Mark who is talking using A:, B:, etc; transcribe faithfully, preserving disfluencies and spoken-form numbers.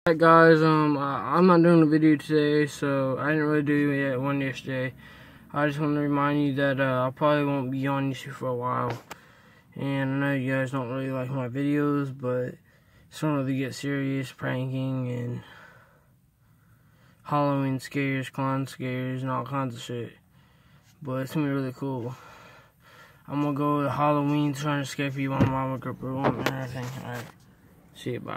A: Alright guys, um, I, I'm not doing a video today, so I didn't really do yet one yesterday. I just want to remind you that uh, I probably won't be on YouTube for a while. And I know you guys don't really like my videos, but it's not really get serious, pranking and Halloween scares, clown scares, and all kinds of shit. But it's gonna be really cool. I'm gonna go to Halloween trying to scare people on Mama Gripper and everything. Alright, see you, bye.